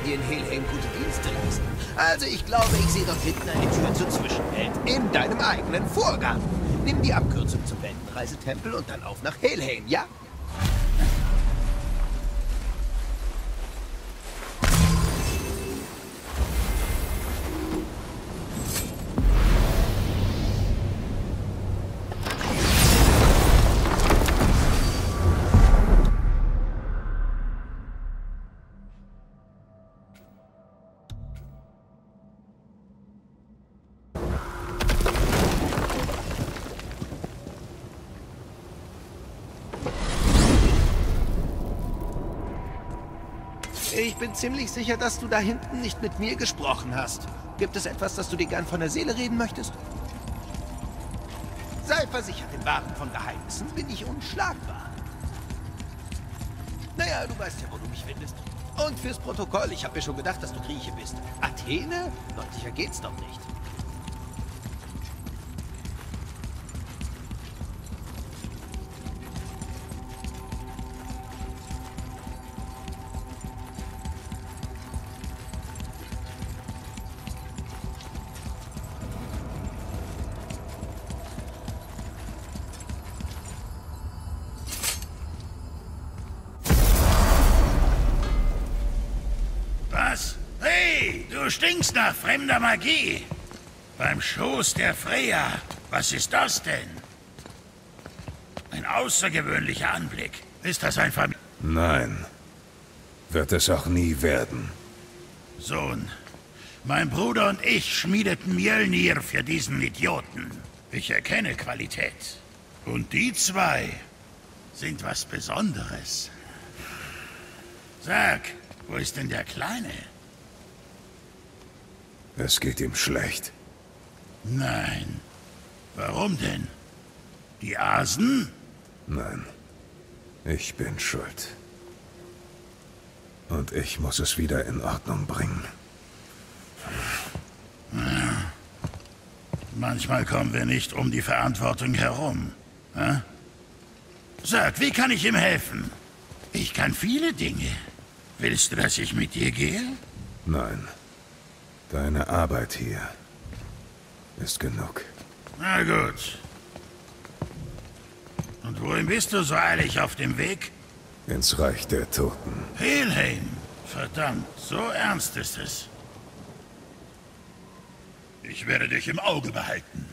dir in Helheim gute Dienste leisten. Also ich glaube, ich sehe dort hinten eine Tür zur Zwischenwelt. In deinem eigenen Vorgarten. Nimm die Abkürzung zum Weltenreisetempel und dann auf nach Helheim, ja? Ich bin ziemlich sicher, dass du da hinten nicht mit mir gesprochen hast. Gibt es etwas, das du dir gern von der Seele reden möchtest? Sei versichert, im Wahren von Geheimnissen bin ich unschlagbar. Naja, du weißt ja, wo du mich findest. Und fürs Protokoll, ich habe mir schon gedacht, dass du Grieche bist. Athene? Deutlicher geht's doch nicht. Du stinkst nach fremder Magie. Beim Schoß der Freya. Was ist das denn? Ein außergewöhnlicher Anblick. Ist das ein Nein. Wird es auch nie werden. Sohn, mein Bruder und ich schmiedeten Mjölnir für diesen Idioten. Ich erkenne Qualität. Und die zwei sind was Besonderes. Sag, wo ist denn der Kleine? Es geht ihm schlecht. Nein. Warum denn? Die Asen? Nein. Ich bin schuld. Und ich muss es wieder in Ordnung bringen. Ja. Manchmal kommen wir nicht um die Verantwortung herum. Hä? Sag, wie kann ich ihm helfen? Ich kann viele Dinge. Willst du, dass ich mit dir gehe? Nein. Deine Arbeit hier ist genug. Na gut. Und wohin bist du so eilig auf dem Weg? Ins Reich der Toten. Helheim. Verdammt, so ernst ist es. Ich werde dich im Auge behalten.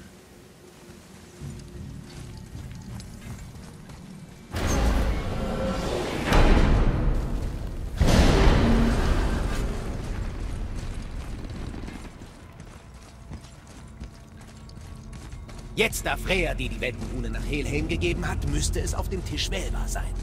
Jetzt, da Freya dir die Weltenrune nach Helheim gegeben hat, müsste es auf dem Tisch wählbar sein.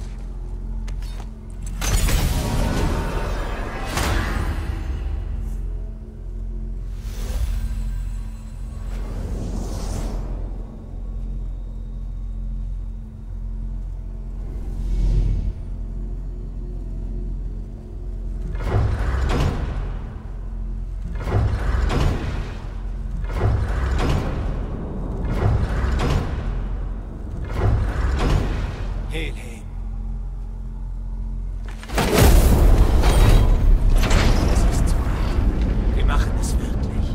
Helheim. Es ist soweit. Wir machen es wirklich.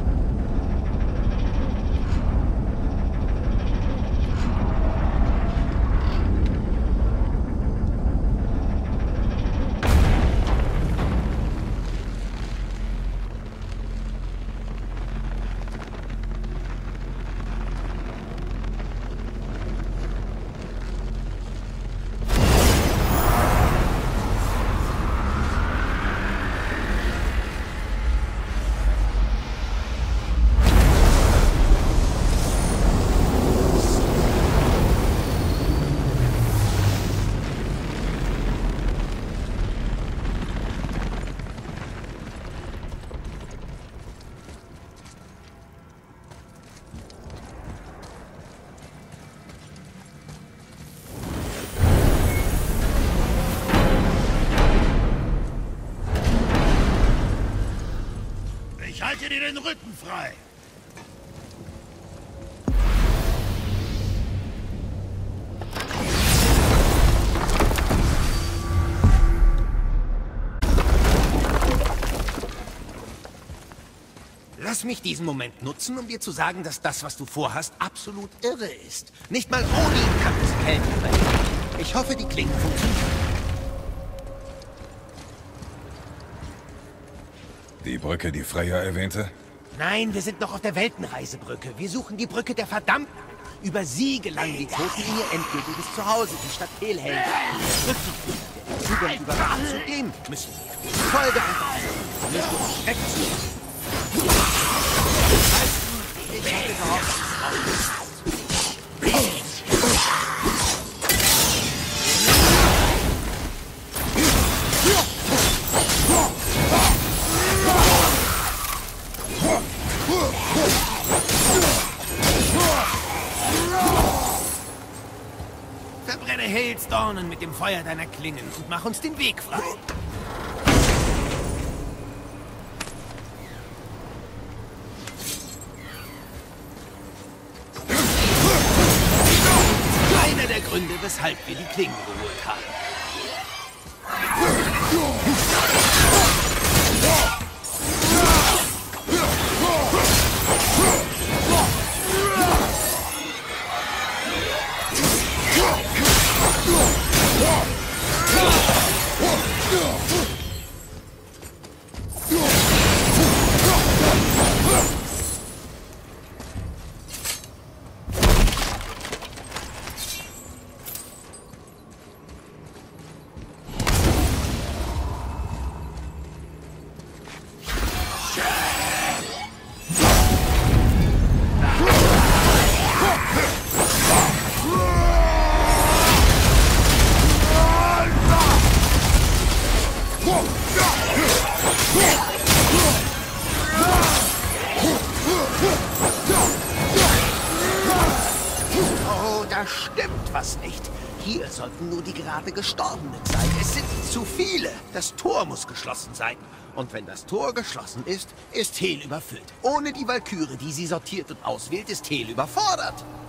Ich halte dir den Rücken frei. Lass mich diesen Moment nutzen, um dir zu sagen, dass das, was du vorhast, absolut irre ist. Nicht mal Odin kann diese Kälte überleben. Ich hoffe, die Klingen funktionieren. Die Brücke, die Freya erwähnte? Nein, wir sind noch auf der Weltenreisebrücke. Wir suchen die Brücke der Verdammten. Über sie gelangen die Toten in ihr endgültig bis zu Hause, die Stadt Helheim. Der Zugang überwacht. Zu dem müssen wir. Folge einfach. Wirst du uns wegziehen. Weißt du, ich hätte gehofft, verbrenne Hailstornen mit dem Feuer deiner Klingen und mach uns den Weg frei. Einer der Gründe, weshalb wir die Klingen geholt haben. Oh, da stimmt was nicht. Hier sollten nur die gerade Gestorbenen sein. Es sind zu viele. Das Tor muss geschlossen sein. Und wenn das Tor geschlossen ist, ist Hel überfüllt. Ohne die Walküre, die sie sortiert und auswählt, ist Hel überfordert.